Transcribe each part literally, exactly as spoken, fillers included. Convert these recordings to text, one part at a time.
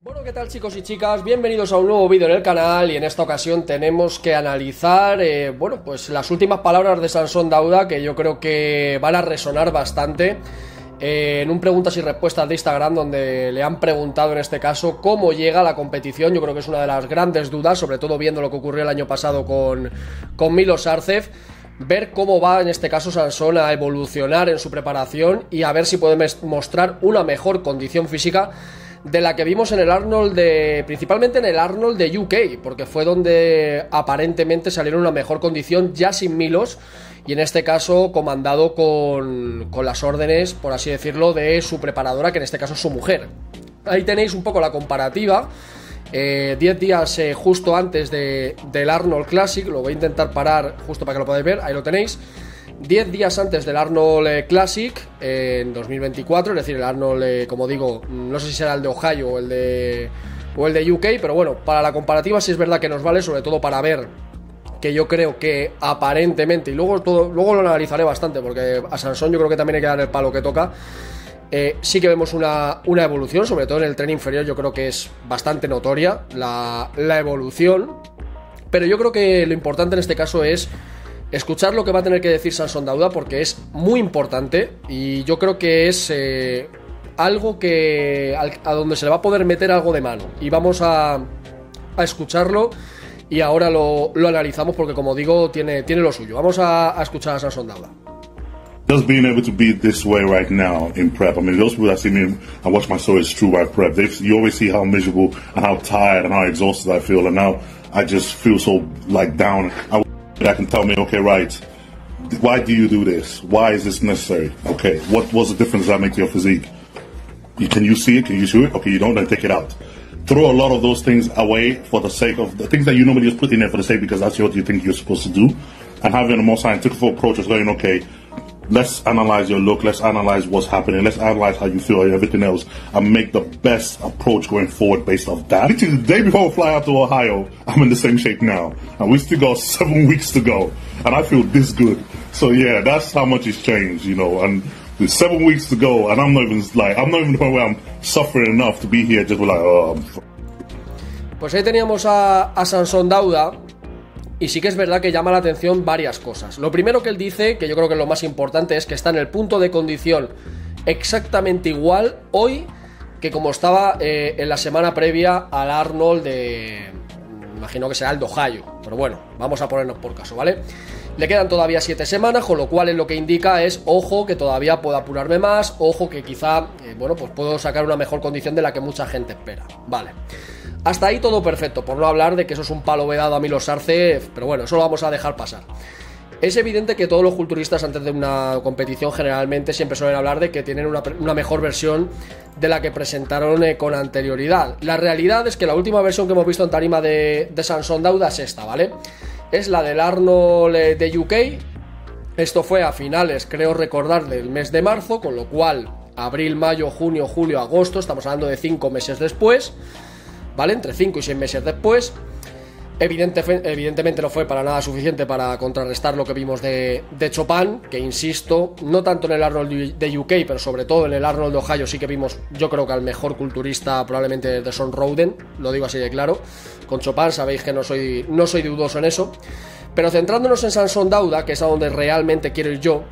Bueno, ¿qué tal chicos y chicas? Bienvenidos a un nuevo vídeo en el canal y en esta ocasión tenemos que analizar, eh, bueno, pues las últimas palabras de Sansón Dauda que yo creo que van a resonar bastante eh, en un preguntas y respuestas de Instagram donde le han preguntado en este caso cómo llega a la competición. Yo creo que es una de las grandes dudas, sobre todo viendo lo que ocurrió el año pasado con, con Milos Sarcev. Ver cómo va en este caso Sansón a evolucionar en su preparación y a ver si puede mostrar una mejor condición física de la que vimos en el Arnold de... principalmente en el Arnold de U K, porque fue donde aparentemente salieron una mejor condición ya sin Milos, y en este caso comandado con, con las órdenes, por así decirlo, de su preparadora, que en este caso es su mujer. Ahí tenéis un poco la comparativa, diez eh, días eh, justo antes de, del Arnold Classic. Lo voy a intentar parar justo para que lo podáis ver, ahí lo tenéis. diez días antes del Arnold Classic eh, en dos mil veinticuatro, es decir, el Arnold, eh, como digo, no sé si será el de Ohio o el de, o el de U K, pero bueno, para la comparativa sí es verdad que nos vale, sobre todo para ver que yo creo que aparentemente, y luego, todo, luego lo analizaré bastante, porque a Sansón yo creo que también hay que dar el palo que toca, eh, sí que vemos una, una evolución, sobre todo en el tren inferior. Yo creo que es bastante notoria la, la evolución, pero yo creo que lo importante en este caso es escuchar lo que va a tener que decir Sansón Dauda, porque es muy importante y yo creo que es eh, algo que a donde se le va a poder meter algo de mano, y vamos a, a escucharlo y ahora lo, lo analizamos porque, como digo, tiene, tiene lo suyo. Vamos a, a escuchar a Sansón Dauda. Just being able to be this way right now in prep. I mean, those people that see me and watch my stories through my prep, they, you always see how miserable and how tired and how exhausted I feel, and now I just feel so like down. I that can tell me, okay, right, why do you do this? Why is this necessary? Okay, what was the difference that make to your physique? Can you see it? Can you see it? Okay, you don't, then take it out. Throw a lot of those things away for the sake of the things that you normally just put in there for the sake because that's what you think you're supposed to do, and having a more scientific approach is going, okay, let's analyze your look, let's analyze what's happening, let's analyze how you feel and everything else, and make the best approach going forward based off that. Literally, the day before we fly out to Ohio, I'm in the same shape now, and we still got seven weeks to go, and I feel this good. So yeah, that's how much it's changed, you know, and with seven weeks to go, and I'm not even like, I'm not even the point where I'm suffering enough to be here just like, oh, I'm Pues ahí teníamos a, a Sansón Dauda. Y sí que es verdad que llama la atención varias cosas. Lo primero que él dice, que yo creo que es lo más importante, es que está en el punto de condición exactamente igual hoy que como estaba eh, en la semana previa al Arnold de... imagino que será el de Ohio, pero bueno, vamos a ponernos por caso, ¿vale? Le quedan todavía siete semanas, con lo cual en lo que indica es, ojo, que todavía puedo apurarme más, ojo, que quizá, eh, bueno, pues puedo sacar una mejor condición de la que mucha gente espera, ¿vale? Hasta ahí todo perfecto, por no hablar de que eso es un palo vedado a Milos Sarcev, pero bueno, eso lo vamos a dejar pasar. Es evidente que todos los culturistas antes de una competición generalmente siempre suelen hablar de que tienen una, una mejor versión de la que presentaron eh, con anterioridad. La realidad es que la última versión que hemos visto en tarima de, de Sansón Dauda es esta, ¿vale? Es la del Arnold eh, de U K. Esto fue a finales, creo recordar, del mes de marzo, con lo cual abril, mayo, junio, julio, agosto, estamos hablando de cinco meses después, ¿vale? Entre cinco y seis meses después. Evidente, evidentemente no fue para nada suficiente para contrarrestar lo que vimos de, de Chopin, que insisto, no tanto en el Arnold de U K, pero sobre todo en el Arnold de Ohio sí que vimos, yo creo que al mejor culturista probablemente de Son Roden, lo digo así de claro. Con Chopin sabéis que no soy, no soy dudoso en eso. Pero centrándonos en Sansón Dauda, que es a donde realmente quiero ir yo,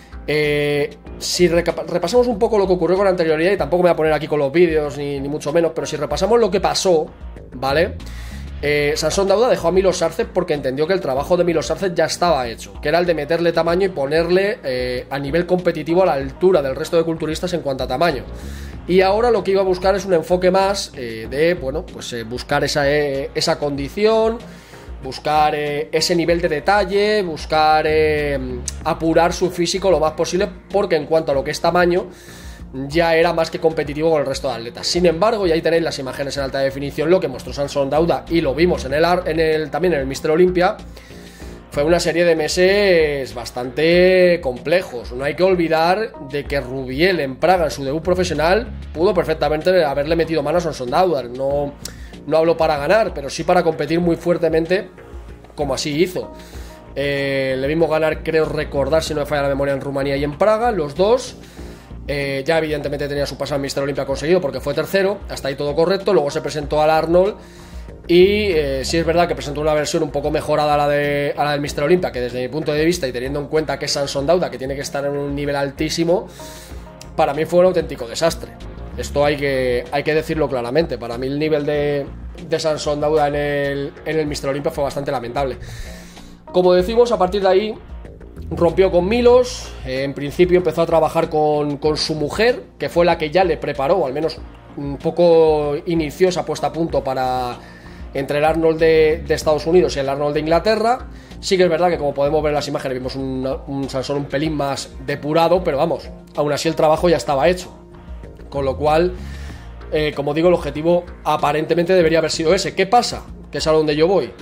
eh, si repasamos un poco lo que ocurrió con anterioridad, y tampoco me voy a poner aquí con los vídeos ni, ni mucho menos, pero si repasamos lo que pasó, ¿vale? Eh, Sansón Dauda dejó a Milos Sarcev porque entendió que el trabajo de Milos Sarcev ya estaba hecho, que era el de meterle tamaño y ponerle eh, a nivel competitivo a la altura del resto de culturistas en cuanto a tamaño. Y ahora lo que iba a buscar es un enfoque más eh, de, bueno, pues eh, buscar esa, eh, esa condición, buscar eh, ese nivel de detalle, buscar eh, apurar su físico lo más posible, porque en cuanto a lo que es tamaño ya era más que competitivo con el resto de atletas. Sin embargo, y ahí tenéis las imágenes en alta definición, lo que mostró Sansón Dauda, y lo vimos en el, en el también en el míster Olympia, fue una serie de meses bastante complejos. No hay que olvidar de que Rubiel en Praga, en su debut profesional, pudo perfectamente haberle metido mano a Sansón Dauda. No, no hablo para ganar, pero sí para competir muy fuertemente, como así hizo. Eh, le vimos ganar, creo recordar, si no me falla la memoria, en Rumanía y en Praga, los dos. Eh, ya evidentemente tenía su pase al míster Olympia conseguido porque fue tercero, hasta ahí todo correcto. Luego se presentó al Arnold y eh, sí es verdad que presentó una versión un poco mejorada a la, de, a la del míster Olympia, que desde mi punto de vista y teniendo en cuenta que es Samson Dauda, que tiene que estar en un nivel altísimo, para mí fue un auténtico desastre. Esto hay que, hay que decirlo claramente. Para mí el nivel de, de Samson Dauda en el, en el míster Olympia fue bastante lamentable. Como decimos, a partir de ahí rompió con Milos. eh, En principio empezó a trabajar con, con su mujer, que fue la que ya le preparó, o al menos un poco inició esa puesta a punto para entre el Arnold de, de Estados Unidos y el Arnold de Inglaterra. Sí que es verdad que, como podemos ver en las imágenes, vimos un, un Samson un pelín más depurado, pero vamos, aún así el trabajo ya estaba hecho. Con lo cual, eh, como digo, el objetivo aparentemente debería haber sido ese. ¿Qué pasa? Que es a donde yo voy.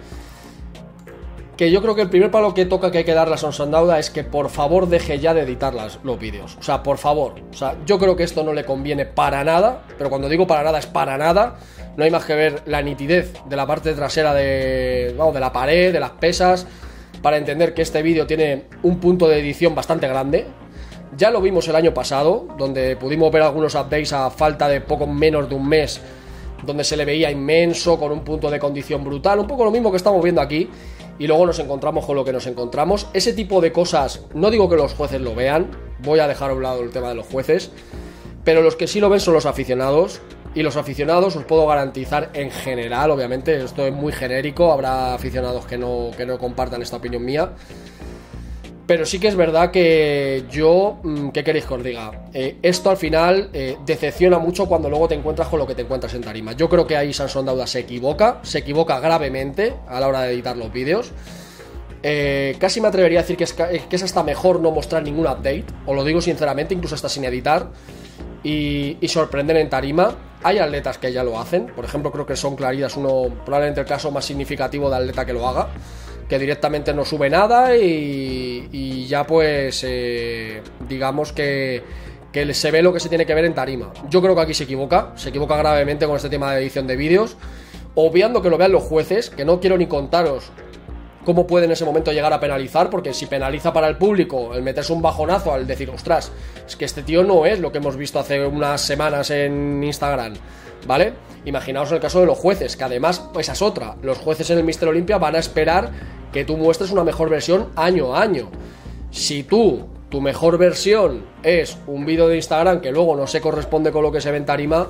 Que yo creo que el primer palo que toca que hay que darle a Samson Dauda es que por favor deje ya de editar las, los vídeos. O sea, por favor. O sea, yo creo que esto no le conviene para nada, pero cuando digo para nada es para nada. No hay más que ver la nitidez de la parte trasera de, vamos, de la pared, de las pesas, para entender que este vídeo tiene un punto de edición bastante grande. Ya lo vimos el año pasado, donde pudimos ver algunos updates a falta de poco menos de un mes, donde se le veía inmenso, con un punto de condición brutal, un poco lo mismo que estamos viendo aquí, y luego nos encontramos con lo que nos encontramos. Ese tipo de cosas, no digo que los jueces lo vean, voy a dejar a un lado el tema de los jueces, pero los que sí lo ven son los aficionados, y los aficionados os puedo garantizar en general, obviamente, esto es muy genérico, habrá aficionados que no, que no compartan esta opinión mía, pero sí que es verdad que yo, ¿qué queréis que os diga? Eh, esto al final eh, decepciona mucho cuando luego te encuentras con lo que te encuentras en tarima. Yo creo que ahí Samson Dauda se equivoca, se equivoca gravemente a la hora de editar los vídeos. Eh, casi me atrevería a decir que es, que es hasta mejor no mostrar ningún update, os lo digo sinceramente, incluso hasta sin editar, y, y sorprender en tarima. Hay atletas que ya lo hacen, por ejemplo creo que Son Claridas uno, probablemente el caso más significativo de atleta que lo haga, que directamente no sube nada y, y ya pues eh, digamos que, que se ve lo que se tiene que ver en tarima. Yo creo que aquí se equivoca, se equivoca gravemente con este tema de edición de vídeos, obviando que lo vean los jueces, que no quiero ni contaros cómo puede en ese momento llegar a penalizar, porque si penaliza para el público el meterse un bajonazo al decir, ostras, es que este tío no es lo que hemos visto hace unas semanas en Instagram, ¿vale? Imaginaos el caso de los jueces, que además, esa es otra, los jueces en el míster Olympia van a esperar que tú muestres una mejor versión año a año. Si tú, tu mejor versión es un vídeo de Instagram que luego no se corresponde con lo que se ve en tarima,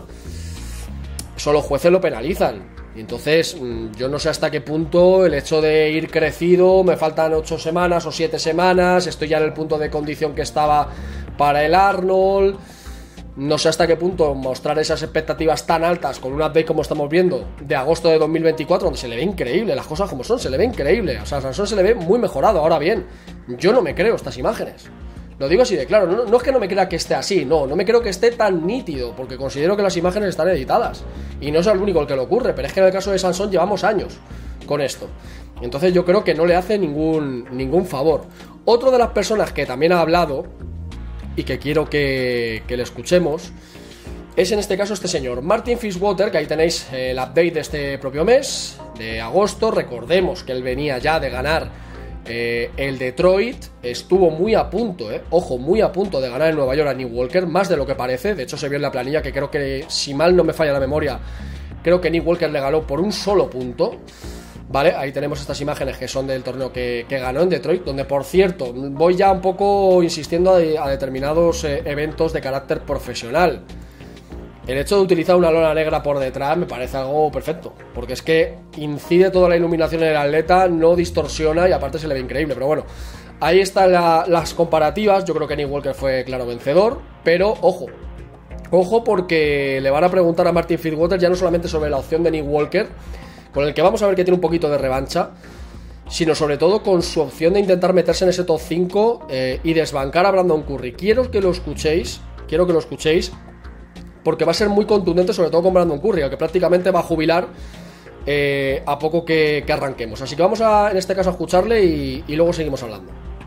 eso los jueces lo penalizan. Y entonces yo no sé hasta qué punto el hecho de ir crecido, me faltan ocho semanas o siete semanas, estoy ya en el punto de condición que estaba para el Arnold, no sé hasta qué punto mostrar esas expectativas tan altas con un update como estamos viendo de agosto de dos mil veinticuatro, donde se le ve increíble, las cosas como son, se le ve increíble, o sea, Samson se le ve muy mejorado. Ahora bien, yo no me creo estas imágenes, lo digo así de claro, no, no es que no me crea que esté así, no, no me creo que esté tan nítido, porque considero que las imágenes están editadas, y no es el único el que le ocurre, pero es que en el caso de Samson llevamos años con esto, entonces yo creo que no le hace ningún, ningún favor. Otro de las personas que también ha hablado, y que quiero que, que le escuchemos, es en este caso este señor, Martin Fitzwater, que ahí tenéis el update de este propio mes, de agosto. Recordemos que él venía ya de ganar eh, el Detroit, estuvo muy a punto, eh, ojo, muy a punto de ganar en Nueva York a Nick Walker, más de lo que parece, de hecho se vio en la planilla que creo que, si mal no me falla la memoria, creo que Nick Walker le ganó por un solo punto. Vale, ahí tenemos estas imágenes que son del torneo que, que ganó en Detroit, donde por cierto, voy ya un poco insistiendo a, a determinados eh, eventos de carácter profesional. El hecho de utilizar una lona negra por detrás me parece algo perfecto, porque es que incide toda la iluminación en el atleta, no distorsiona y aparte se le ve increíble. Pero bueno, ahí están la, las comparativas. Yo creo que Nick Walker fue claro vencedor, pero ojo, ojo porque le van a preguntar a Martin Fitzwater ya no solamente sobre la opción de Nick Walker, con el que vamos a ver que tiene un poquito de revancha, sino sobre todo con su opción de intentar meterse en ese top cinco eh, y desbancar a Brandon Curry. Quiero que lo escuchéis, quiero que lo escuchéis, porque va a ser muy contundente, sobre todo con Brandon Curry, que prácticamente va a jubilar eh, a poco que, que arranquemos. Así que vamos a, en este caso, a escucharle y, y luego seguimos hablando.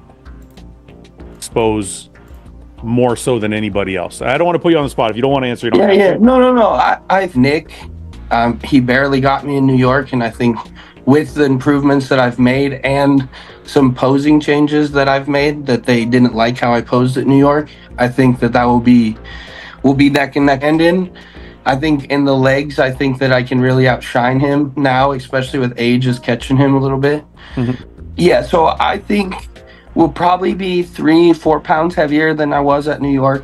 Expose more so than anybody else. I don't want to put you on the spot. If you don't want to answer, you don't yeah, have yeah. to. No, no, no. I, I Nick, um, he barely got me in New York, and I think with the improvements that I've made and some posing changes that I've made that they didn't like how I posed at New York, I think that that will be will be neck and neck. And in I think in the legs, I think that I can really outshine him now, especially with age is catching him a little bit. Mm-hmm. Yeah, so I think we'll probably be three, four pounds heavier than I was at New York,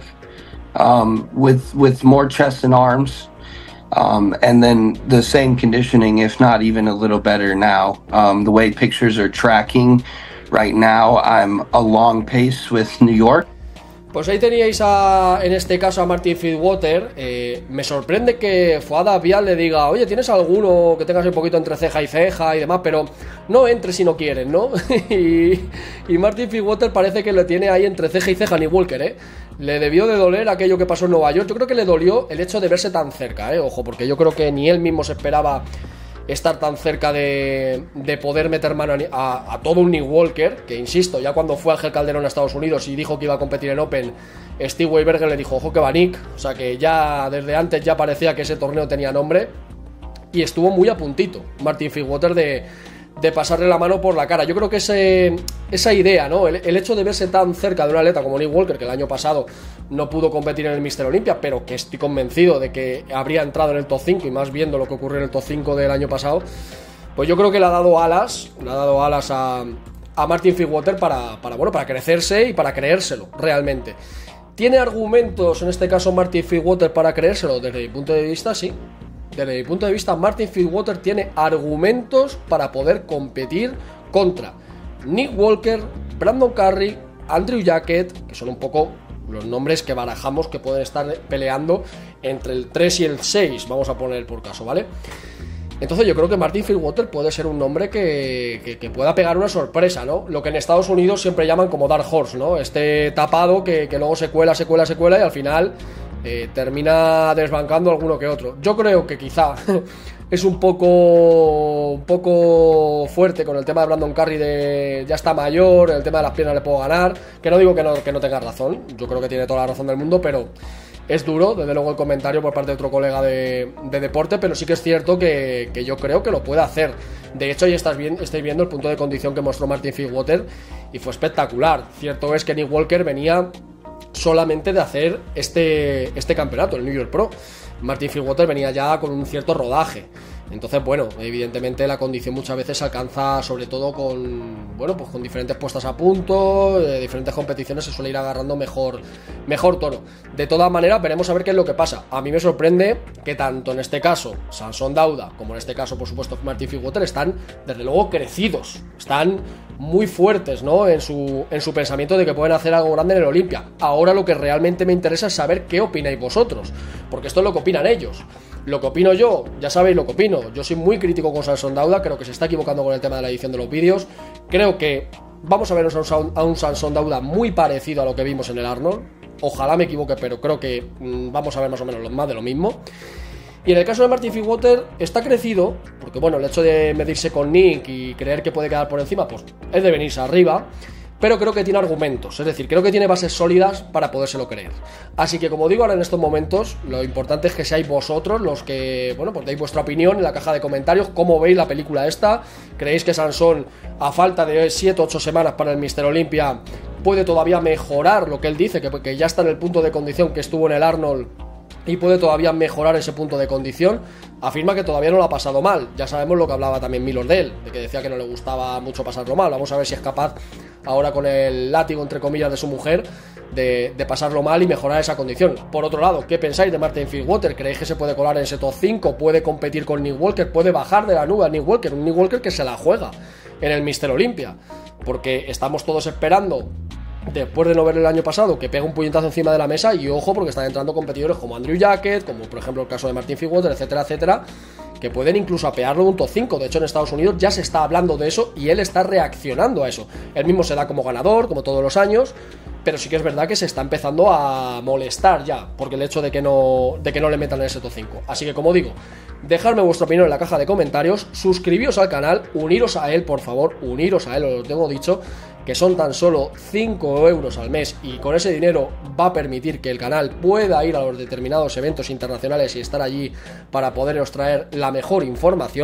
um, with with more chest and arms. Um, and then the same conditioning, if not even a little better now. Um, the way pictures are tracking right now, I'm a long pace with New York. Pues ahí teníais a, en este caso a Martin Fitzwater. eh, Me sorprende que Fouad Vial le diga: oye, ¿tienes alguno que tengas un poquito entre ceja y ceja y demás? Pero no entre si no quieren, ¿no? y, y Martin Fitzwater parece que lo tiene ahí entre ceja y ceja. Nick Walker, ¿eh? Le debió de doler aquello que pasó en Nueva York. Yo creo que le dolió el hecho de verse tan cerca, ¿eh? Ojo, porque yo creo que ni él mismo se esperaba estar tan cerca de, de poder meter mano a, a, a todo un Nick Walker, que insisto, ya cuando fue Ángel Calderón a Estados Unidos y dijo que iba a competir en Open, Steve Weinberger le dijo: ojo que va Nick. O sea que ya desde antes ya parecía que ese torneo tenía nombre, y estuvo muy a puntito Martin Fitzwater de, de pasarle la mano por la cara. Yo creo que ese, esa idea, ¿no? El, el hecho de verse tan cerca de un atleta como Nick Walker, que el año pasado no pudo competir en el míster Olympia, pero que estoy convencido de que habría entrado en el top cinco, y más viendo lo que ocurrió en el top cinco del año pasado, pues yo creo que le ha dado alas, le ha dado alas a, a Martin Fitzwater para, para, bueno, para crecerse y para creérselo realmente. ¿Tiene argumentos en este caso Martin Fitzwater para creérselo? Desde mi punto de vista, sí. Desde mi punto de vista, Martin Fitzwater tiene argumentos para poder competir contra Nick Walker, Brandon Curry, Andrew Jackett, que son un poco los nombres que barajamos que pueden estar peleando entre el tres y el seis, vamos a poner por caso, ¿vale? Entonces yo creo que Martin Fitzwater puede ser un nombre que, que, que pueda pegar una sorpresa, ¿no? Lo que en Estados Unidos siempre llaman como Dark Horse, ¿no? Este tapado que, que luego se cuela, se cuela, se cuela y al final eh, termina desbancando alguno que otro. Yo creo que quizá es un poco, un poco fuerte con el tema de Brandon Curry, de ya está mayor, el tema de las piernas le puedo ganar, que no digo que no, que no tenga razón, yo creo que tiene toda la razón del mundo, pero es duro, desde luego, el comentario por parte de otro colega de, de deporte, pero sí que es cierto que, que yo creo que lo puede hacer. De hecho, ahí estás bien, estáis viendo el punto de condición que mostró Martin Fitzwater y fue espectacular. Cierto es que Nick Walker venía solamente de hacer este, este campeonato, el New York Pro. Martin Fitzwater venía ya con un cierto rodaje. Entonces, bueno, evidentemente la condición muchas veces se alcanza sobre todo con, bueno, pues con diferentes puestas a punto, de diferentes competiciones se suele ir agarrando mejor, mejor tono. De todas maneras, veremos a ver qué es lo que pasa. A mí me sorprende que tanto en este caso Samson Dauda como en este caso, por supuesto, Martin Fitzwater están, desde luego, crecidos. Están muy fuertes, ¿no? En su, en su pensamiento de que pueden hacer algo grande en el Olympia. Ahora lo que realmente me interesa es saber qué opináis vosotros, porque esto es lo que opinan ellos. Lo que opino yo, ya sabéis lo que opino. Yo soy muy crítico con Samson Dauda, creo que se está equivocando con el tema de la edición de los vídeos. Creo que vamos a ver a un Samson Dauda muy parecido a lo que vimos en el Arnold. Ojalá me equivoque, pero creo que mmm, vamos a ver más o menos más de lo mismo. Y en el caso de Martin Fitzwater está crecido, porque bueno, el hecho de medirse con Nick y creer que puede quedar por encima, pues es de venirse arriba. Pero creo que tiene argumentos, es decir, creo que tiene bases sólidas para podérselo creer. Así que, como digo ahora en estos momentos, lo importante es que seáis vosotros los que, bueno, pues deis vuestra opinión en la caja de comentarios. ¿Cómo veis la película esta? ¿Creéis que Samson, a falta de siete u ocho semanas para el míster Olympia, puede todavía mejorar lo que él dice, que, que ya está en el punto de condición que estuvo en el Arnold y puede todavía mejorar ese punto de condición? Afirma que todavía no lo ha pasado mal. Ya sabemos lo que hablaba también Milor de él, de que decía que no le gustaba mucho pasarlo mal. Vamos a ver si es capaz ahora, con el látigo entre comillas de su mujer, de, de pasarlo mal y mejorar esa condición. Por otro lado, ¿qué pensáis de Martin Fitzwater? ¿Creéis que se puede colar en ese top cinco? ¿Puede competir con Nick Walker? ¿Puede bajar de la nube a Nick Walker? Un Nick Walker que se la juega en el míster Olympia, porque estamos todos esperando, después de no ver el año pasado, que pega un puñetazo encima de la mesa. Y ojo, porque están entrando competidores como Andrew Jackett, como por ejemplo el caso de Martin Fitzwater, etcétera, etcétera, que pueden incluso apearlo de un top cinco. De hecho, en Estados Unidos ya se está hablando de eso y él está reaccionando a eso. Él mismo se da como ganador, como todos los años, pero sí que es verdad que se está empezando a molestar ya porque el hecho de que no, de que no le metan en ese top cinco. Así que, como digo, dejadme vuestra opinión en la caja de comentarios, suscribíos al canal, uniros a él, por favor, uniros a él, os lo tengo dicho, que son tan solo cinco euros al mes, y con ese dinero va a permitir que el canal pueda ir a los determinados eventos internacionales y estar allí para poderos traer la mejor información.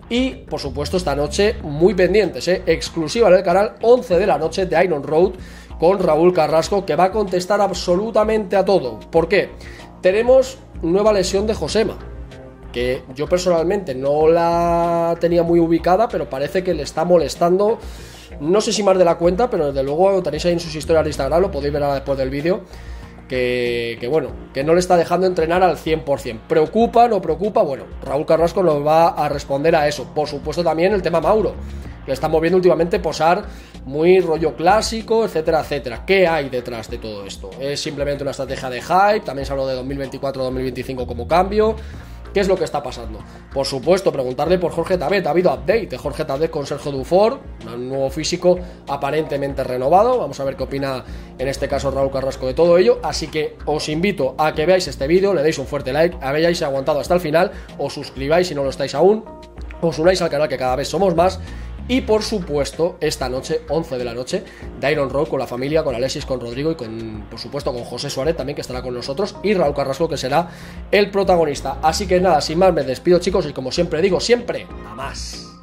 Y, por supuesto, esta noche, muy pendientes, ¿eh? Exclusiva en el canal, once de la noche de Iron Road, con Raúl Carrasco, que va a contestar absolutamente a todo. ¿Por qué? Tenemos nueva lesión de Josema, que yo personalmente no la tenía muy ubicada, pero parece que le está molestando, no sé si más de la cuenta, pero desde luego tenéis ahí en sus historias de Instagram, lo podéis ver ahora después del vídeo, que, que bueno, que no le está dejando entrenar al cien por cien. ¿Preocupa? ¿No preocupa? Bueno, Raúl Carrasco nos va a responder a eso. Por supuesto también el tema Mauro, que estamos viendo últimamente posar muy rollo clásico, etcétera, etcétera. ¿Qué hay detrás de todo esto? ¿Es simplemente una estrategia de hype? También se habló de dos mil veinticuatro dos mil veinticinco como cambio. ¿Qué es lo que está pasando? Por supuesto, preguntarle por Jorge Tabet. Ha habido update de Jorge Tabet con Sergio Dufour, un nuevo físico aparentemente renovado. Vamos a ver qué opina en este caso Raúl Carrasco de todo ello. Así que os invito a que veáis este vídeo, le deis un fuerte like, habéis aguantado hasta el final, os suscribáis si no lo estáis aún, os unáis al canal, que cada vez somos más. Y por supuesto, esta noche, once de la noche, de Iron Road con la familia, con Alexis, con Rodrigo y con, por supuesto, con José Suárez también, que estará con nosotros, y Raúl Carrasco, que será el protagonista. Así que nada, sin más, me despido, chicos, y como siempre digo, siempre a más.